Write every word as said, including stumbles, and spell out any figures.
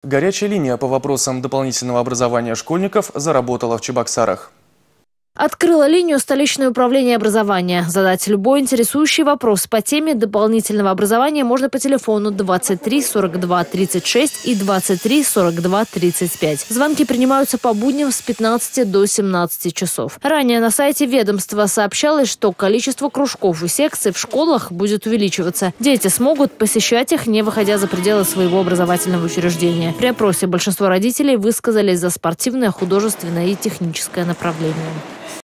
Горячая линия по вопросам дополнительного образования школьников заработала в Чебоксарах. Открыла линию столичное управление образования. Задать любой интересующий вопрос по теме дополнительного образования можно по телефону двадцать три сорок два тридцать шесть и двадцать три сорок два тридцать пять. Звонки принимаются по будням с пятнадцати до семнадцати часов. Ранее на сайте ведомства сообщалось, что количество кружков и секций в школах будет увеличиваться. Дети смогут посещать их, не выходя за пределы своего образовательного учреждения. При опросе большинство родителей высказались за спортивное, художественное и техническое направление.